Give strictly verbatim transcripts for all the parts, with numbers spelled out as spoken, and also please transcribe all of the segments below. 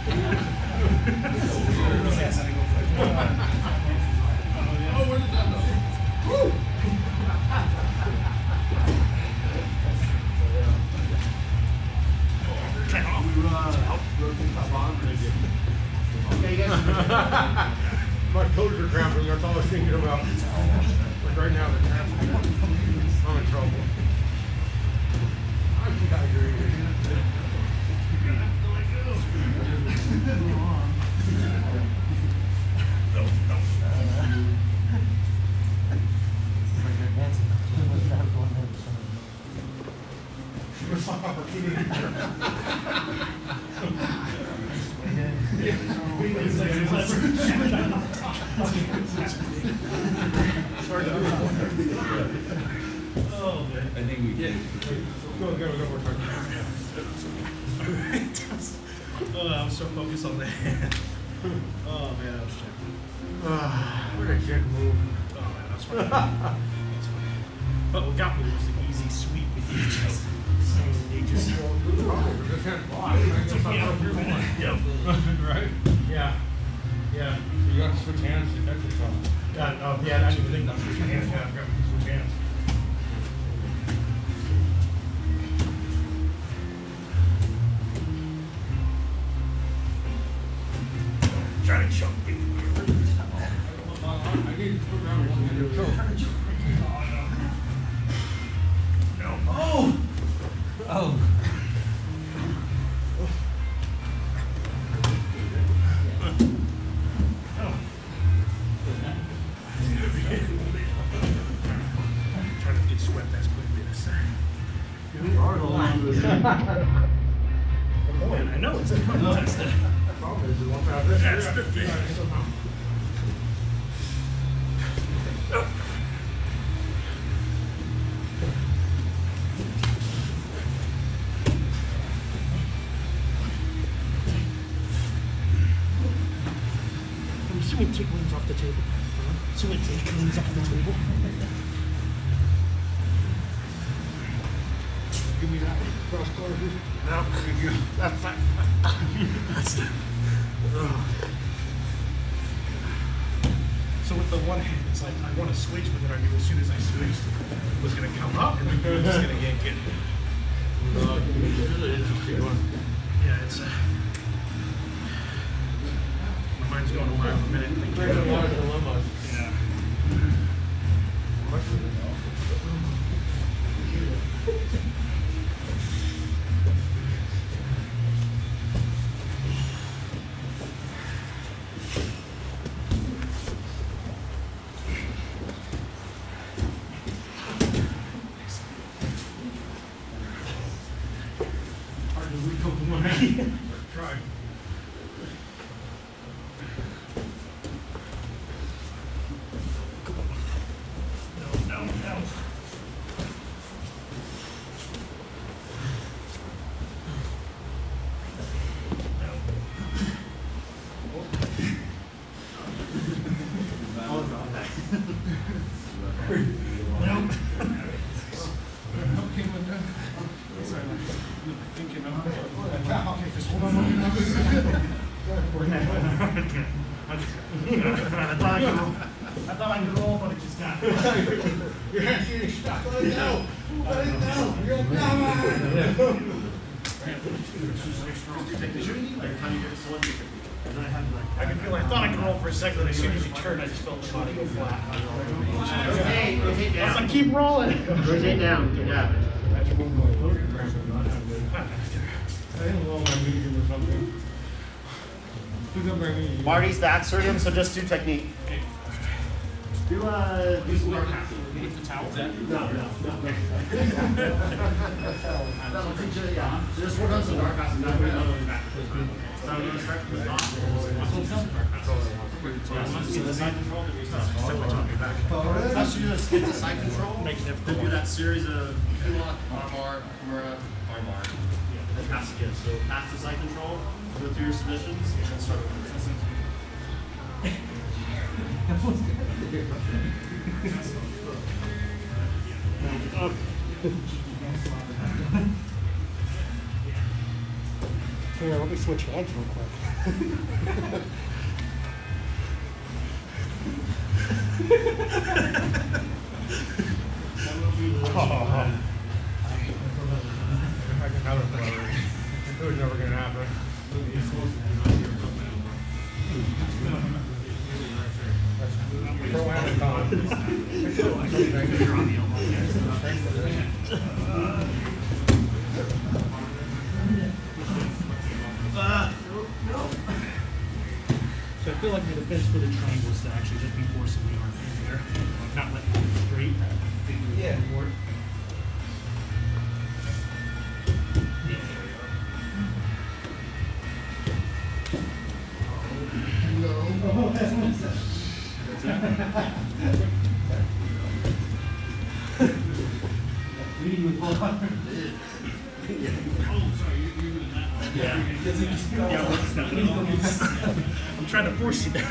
where did that go? Woo! Okay, guys. My toes are cramping, that's all I was thinking about. Like right now, they're cramping. I'm in trouble. I think I agree. You're gonna have to let go. No, no. It's like opportunity. Oh, man. I think we did. Go, go, go, more time. Oh, I was so focused on the hand. Oh, man, I was checking. Ah, what a good move. Oh, man, that's funny. That's funny. But what got me was the easy sweep with you. Just, they just Just can't block. took me out for a minute. Yep. Right? Yeah. Yeah. You got to switch hands to catch yourself. God, oh, yeah, I didn't even think about switching hands. Yeah, I forgot to switch hands. Try to choke me. I need to put around one hand. No. Oh! Oh. Trying to get swept as quickly as I You are the one. Man, I know it's a contest. Problem is, you won't have this. That's the thing. I'm assuming take wings off the table. Uh-huh. Assuming take wings off the table. Give me that cross corner. No, that's not. That's the. Ugh. So with the one hand, it's like I want to switch, but then I knew as soon as I switched, it was going to come up and then it was just going to yank it. Uh, this is an interesting one. Yeah, it's. Uh, my mind's going a mile a minute. Thinking There's a about lot of it. dilemmas. Yeah. Hard to reach with one hand. Try. No, no, no. No. Okay, with that. Thinking of okay, just hold on. Hold on. I thought I could roll. I thought I could roll, but it just got. Your hand's getting stuck. Let it go. Let it go. You're a dumbass. I can feel. I thought I could roll for a second, but as soon as you turned, I just felt the body go flat. Rotate, rotate I was like, down. keep rolling. Rotate down. Yeah. I didn't roll my medium or something. Pick up my medium. Marty's back surgeon, so just do technique. Do uh, do some dark half. Towel. No, no, no. That'll teach you, yeah. So just work on some dark half and then we're gonna go back. So I'm gonna start with So the side control, do we start? Let's do a skip to side control. Make it difficult. Then do that series of P-lock, armbar, Kimura, armbar. Then pass again. So pass to side control, go through your submissions, and then start with Here, let me switch legs real quick. Oh. I can have it forever. It was never going to happen. Pro Amazon. So I feel like the defense for the triangle is to actually just be forcing the arm in there, like not letting it go straight. Yeah. Leading with both arms. Yeah. I'm trying to force you there.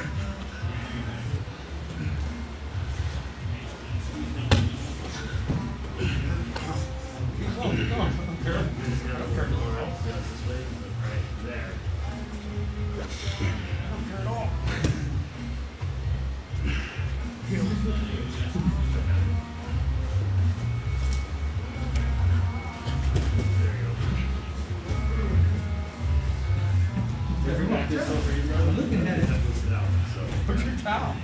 I'm looking at it. Where's your towel?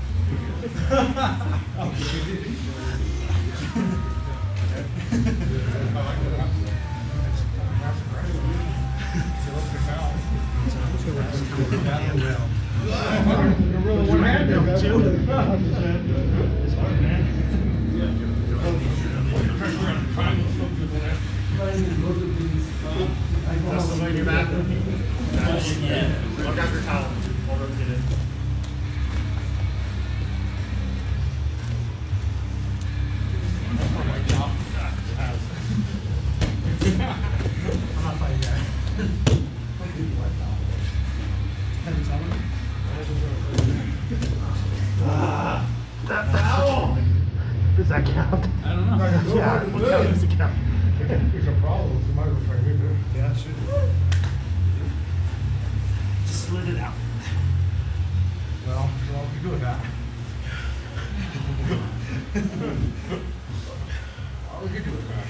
That's the way you're back. Yeah. I'll grab your towel. I'll rotate it. I'm not fighting that. Ah, that foul! Does that count? I don't know. Yeah, what counts does it count? It's a problem. You might as well try to hit it. Yeah, should. Just slid it out. Well, well, you do with that. What would you do with that?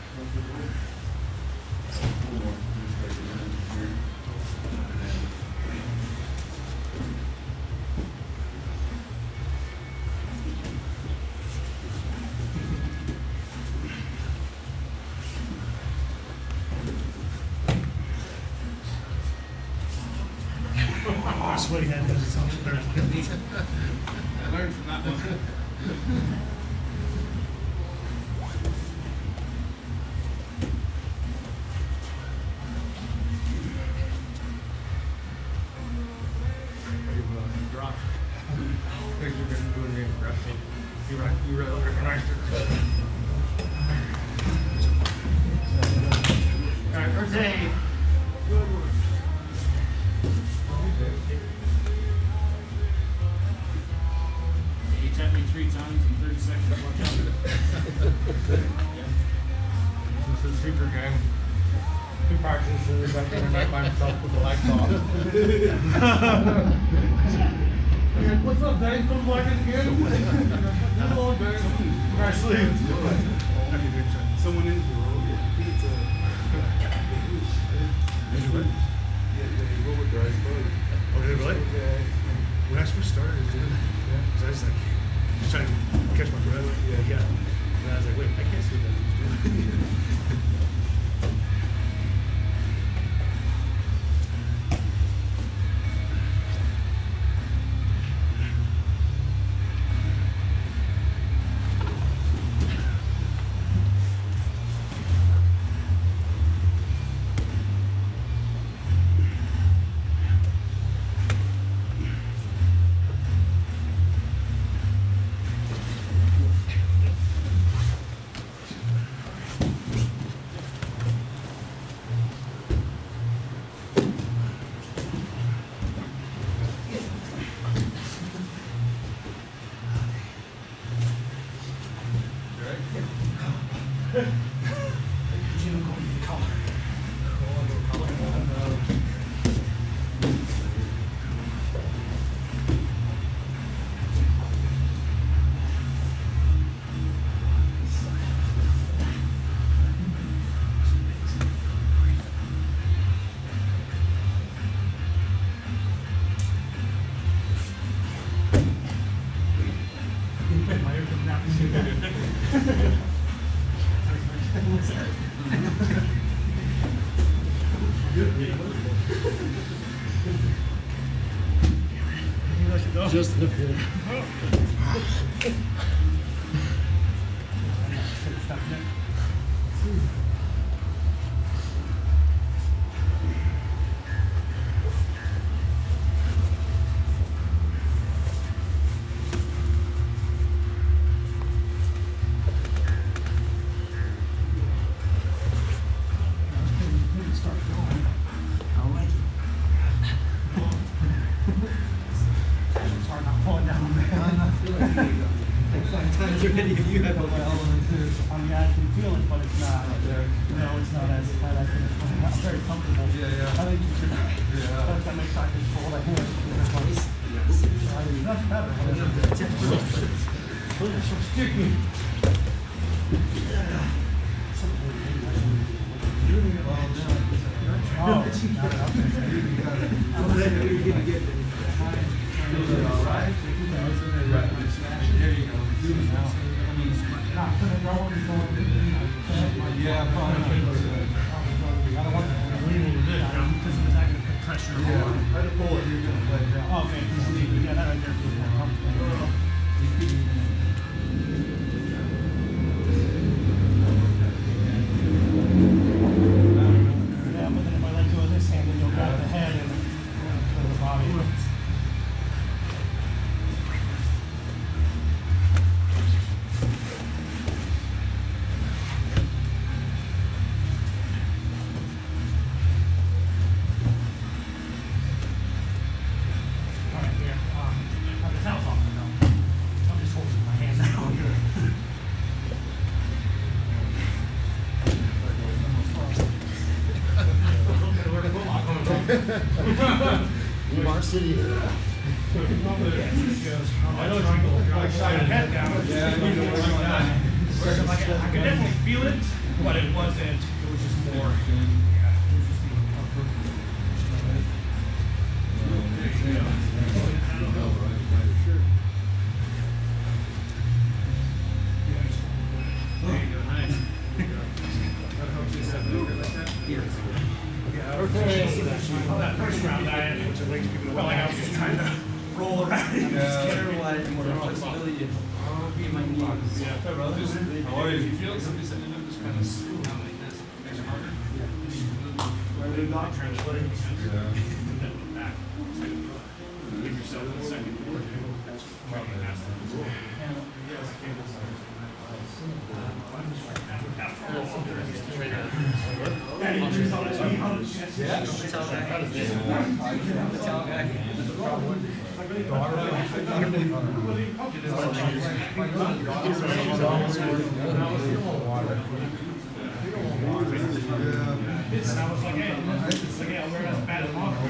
Sweaty head has its own better. I learned from that one. Drop. Things you're going to do in aggressive. You right, you really recognized it. All right, first Hey. Good one. You tapped me three times in thirty seconds. Watch out. This is a secret game. He practices that the night by himself with the lights off. Like, what's up, Dave? Come black it again? Hello, Dave. Nice sleep. Someone in here. Oh, did it really? When I first started, dude, yeah. I was like, just trying to catch my breath. Yeah, yeah. And I was like, wait, I can't see that. Just the fit. Varsity. I know it's like side of head down. Yeah, I could definitely feel it, but it wasn't. It was just more. On that first round, I had, which I like, felt like I was just trying to roll around in the skin. More flexibility. Be my knees. Yeah, how are you? If you feel like somebody sitting in just kind of slow down like this, it makes it harder. Where they're not translating. Back. Give yourself a second. And I was like, hey, it's like, yeah, we're as bad as possible.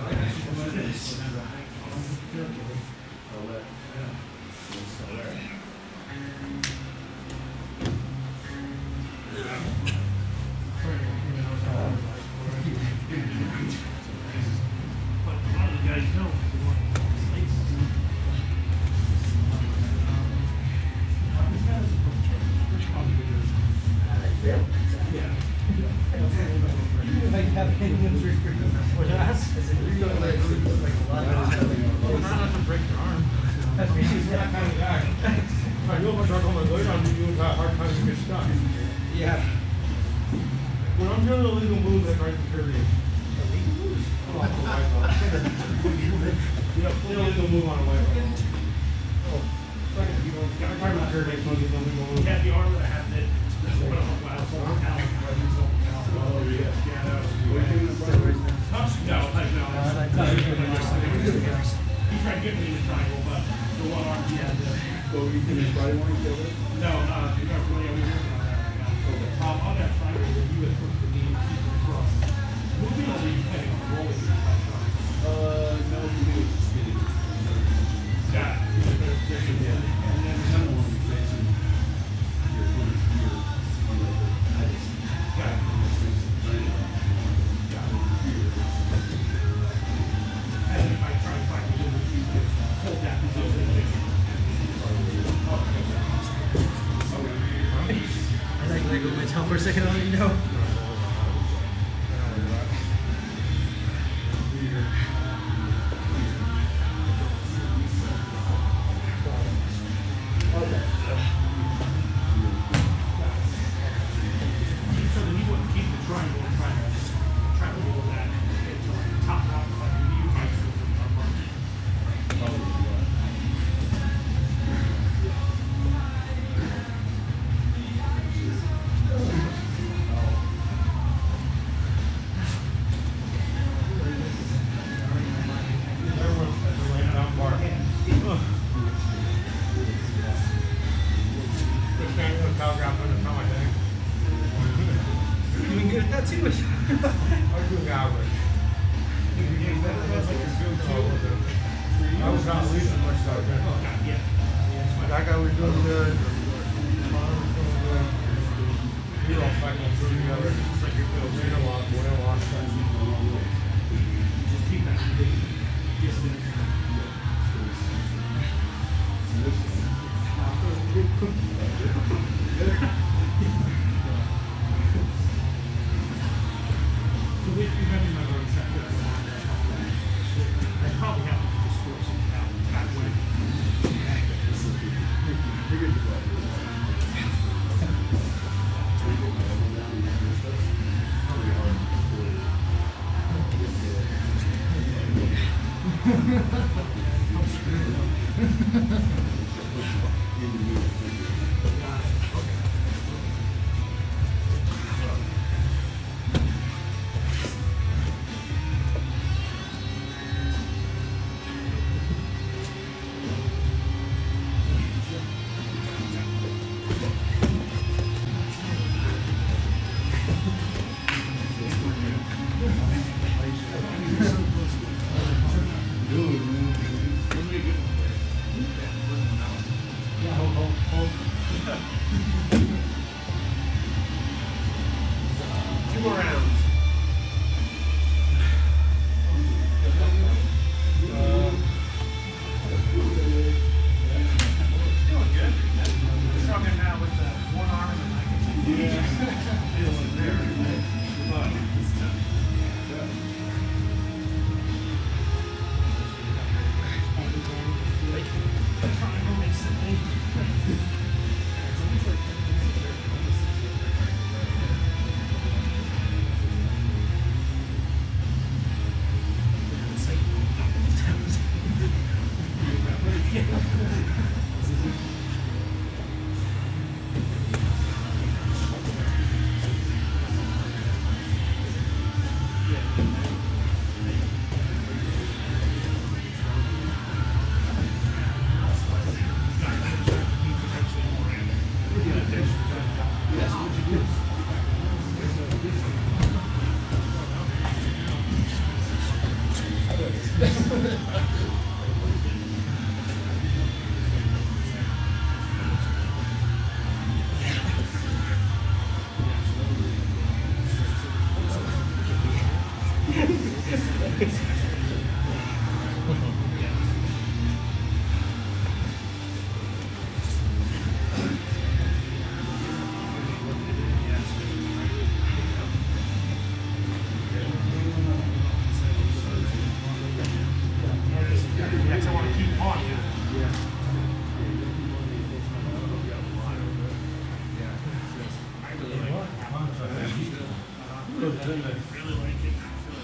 Yeah. When I'm doing an illegal move, that right period. Illegal moves? Yeah, play illegal move on a white ball. Oh. Yeah, the arm that I have that. Oh, yeah. Yeah, that was touch? No, like, no. He tried to get me in the triangle, but the one arm he had to. So you can try one kill it? No, uh, you're not really working on that right now. Um, on that triangle, you would put the knee across. Moving over, you can roll it. Uh, no, you do it spinning. Got it. And then another one. Got it. And if I try to find the little you can hold that position. I like Lego my tail for a second, I'll let you know. too much. I'm doing average. I was not losing much though. That guy was doing good. We were all fighting through together. It's like you're doing a lot, more than a lot. Just keep that distance. So we remember my road set. I probably have to just force it out that way. Two more rounds. Doing good. Struggling now with the one arm and I can feeling there. But it's tough. Triangle makes it late. Next, I want to keep on you. Really like it.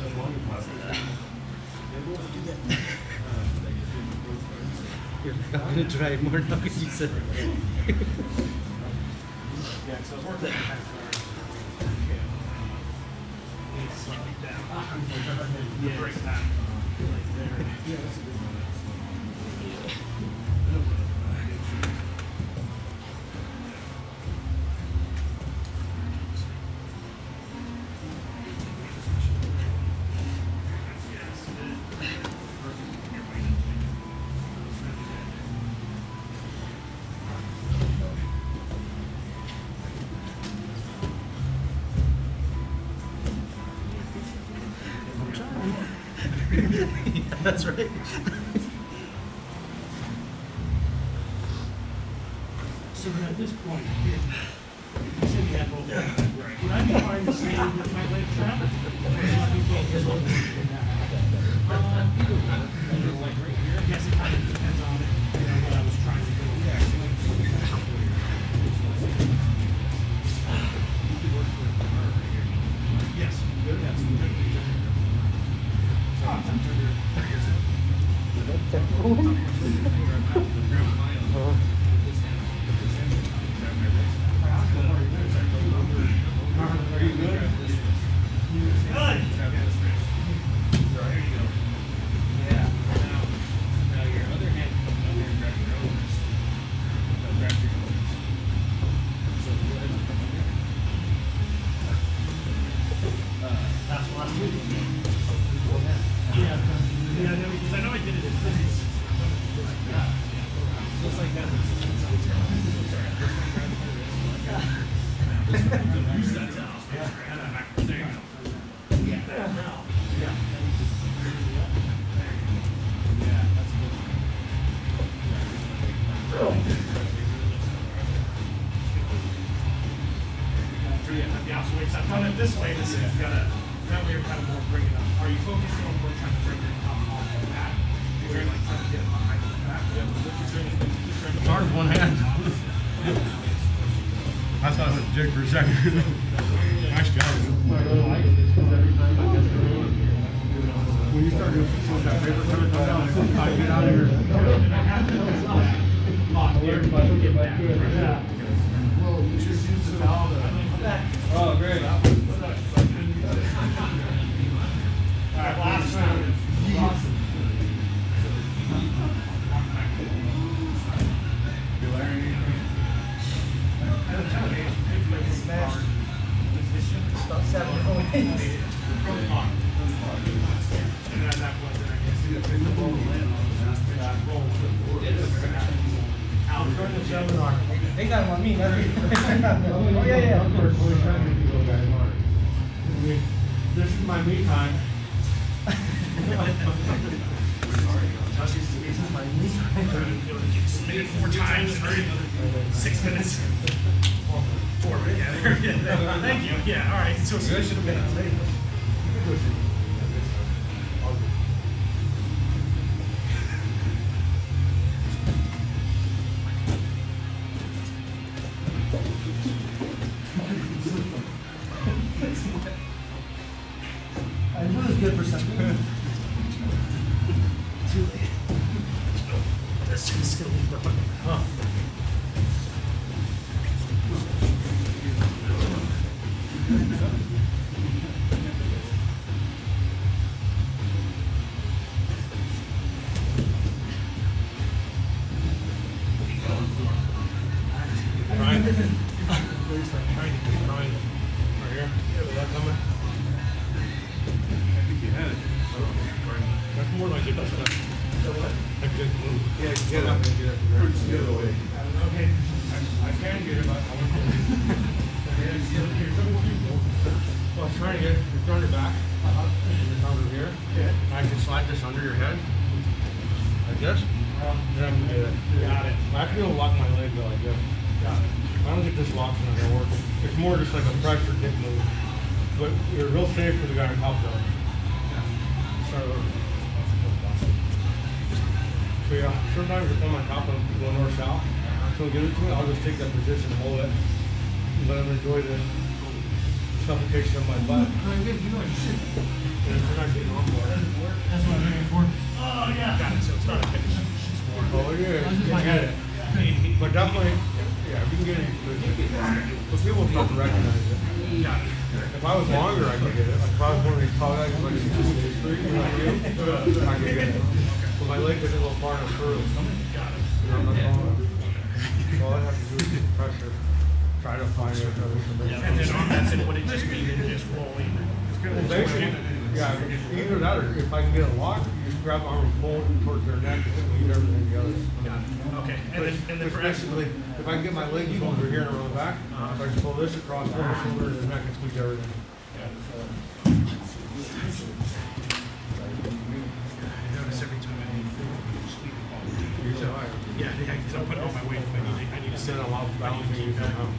I'm gonna try more now because you said. Yeah, so it's worth it. Slip it down. Yeah, break that. Right there. Yeah, that's a good one. Yeah, that's right. So then at this point, you said you had both. Right. Would I be fine to say with my leg trap? Or would I be focused on um, either one. Either like right here. I guess it kind of depends on it, you know, what I was trying to do. Yes. Good. That's good. Are you good? Good. There you go. Yeah. Now, now your other hand comes down here and grab your elbows. Now grab your elbows. So go ahead and come in here. this way, this is you gotta, that way you're kind of more bringing up. Are you focused on more trying to bring your top off the back? Or you're like trying to get it behind the back? Yeah, but you're trying to, you're trying to It's hard with one hand. I thought it was a jig for a second. Nice job. When you start doing that paper coming down, I get out of here. Oh, great. Alright, last round. About seven points. They got him on me. That's oh, yeah, yeah, of course. This is my me time. Maybe four times, six minutes. Four minutes, yeah. Yeah. Thank you. Yeah, all right. So, so it should have been late. I knew it was good for something. Too late. This is going to be done. Oh. Ryan. Please start trying to keep Ryan. Right here. Yeah, was that coming? I think you had it. That's more like it. That's not. I can move. Yeah, get it. Get it. The other way. Okay. I, I can get it, but I want to. Well, I'm trying to get it. It's on your back. Uh-huh. It's under here. Yeah. I can slide this under your head. Like this. Then I'm gonna get it. Got it. I have to be able to lock my leg though, like this. Got it. If I don't get this locked, it's not gonna work. It's more just like a pressure kick move. But you're real safe for the guy on top though. Start over. So yeah, sometimes if I'm on top of going north-south, so I'll get it to it, I'll just take that position, hold it, and let him enjoy the suffocation of my butt. And if you're not getting on board. That's what I'm looking for. Oh, yeah. Got it. So it's not a finish. Oh yeah, you can get it. But definitely, yeah, if you can get it, but people don't recognize it. Got it. If I was longer, I could get it. Like if I was one of these tall guys, like six three, you know, like you, I could get it. But my leg isn't a little far enough through. Got it. You know, I'm not tall enough. So all I have to do is get pressure. Try to find it. And then on that, then would it just be then just rolling? Well, basically, yeah, either that or if I can get it locked, you just grab the arm and pull it towards their neck and leave everything together. Got it. Okay. And then, and then for basically, if I can get my leg over here and around the back, uh, if I just pull this across, pull the shoulder and the neck and squeeze everything. notice every time I need food, sleep quality. So, yeah, yeah, because I'm putting all my weight. I need, I need to sit on a lot of balance. Yeah.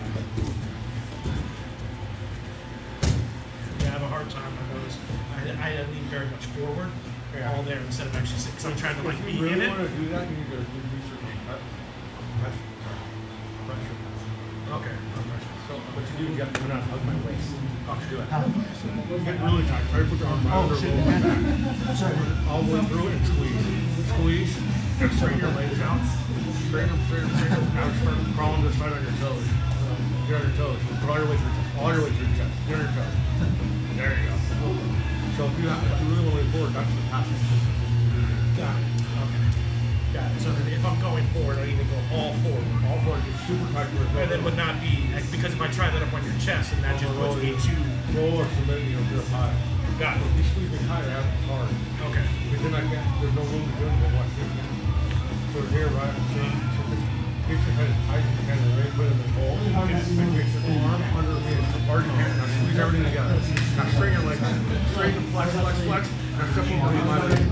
Yeah, I have a hard time. I notice I, I lean very much forward, Yeah. all there instead of actually sitting. Because I'm trying to like if be you really in it. want to do that, you need to research pressure. Pressure. Okay. So what you do, you got to not hug my waist. Okay, do it. Get really tight. Try to put your arm around or roll my back. All the way through it and squeeze. Squeeze. And straighten your legs out. Straighten them, straighten them, straighten them. Now start crawling this side on your toes. Get on your toes. Put all your weight through your chest. All your weight through your chest. Get on your toes. There you go. So if you, have, if you really want to lean forward, that's the passing system. Got it. Okay. Got it. So then if I'm going forward, I need to go all forward. All forward, get super tight to your And then would not be, because if I try that up on your chest, and that just puts me too. Roll or submit, you know, real high. Got If it. you squeeze me higher, that's hard. Okay. Because then I can't, there's no room to do anything. Watch this. So here, right? So, so just get your head as tight as you can and really put it in the hole. Okay. Then get your arm under me as hard as you can. Now squeeze everything together. Now straighten your legs. Straighten, flex, flex, flex. Now step over my leg.